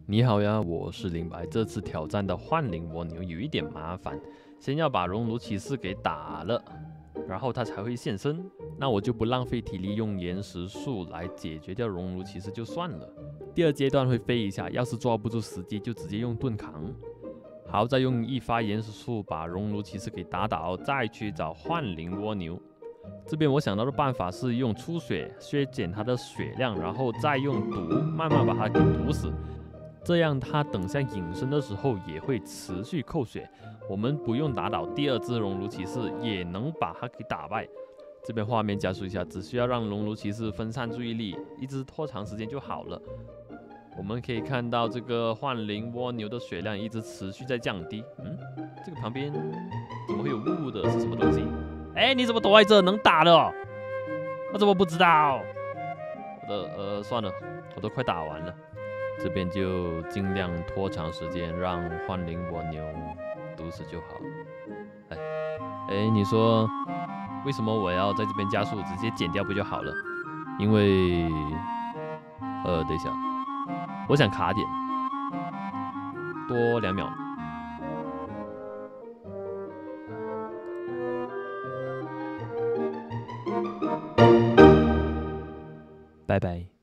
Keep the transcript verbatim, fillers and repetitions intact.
你好呀，我是林白。这次挑战的幻灵蜗牛有一点麻烦，先要把熔炉骑士给打了，然后它才会现身。那我就不浪费体力用岩石树来解决掉熔炉骑士就算了。第二阶段会飞一下，要是抓不住时机就直接用盾扛。好，再用一发岩石树把熔炉骑士给打倒，再去找幻灵蜗牛。这边我想到的办法是用出血削减它的血量，然后再用毒慢慢把它给毒死。这样它等下隐身的时候也会持续扣血，我们不用打倒第二只熔炉骑士也能把它给打败。这边画面加速一下，只需要让熔炉骑士分散注意力，一直拖长时间就好了。我们可以看到这个幻灵蜗牛的血量一直持续在降低。嗯，这个旁边怎么会有雾的？是什么东西？哎，你怎么躲在这？能打的哦？我怎么不知道？我的呃，算了，我都快打完了。这边就尽量拖长时间，让幻灵蜗牛毒死就好。哎哎，你说为什么我要在这边加速，直接剪掉不就好了？因为呃，等一下，我想卡点，多两秒。拜拜。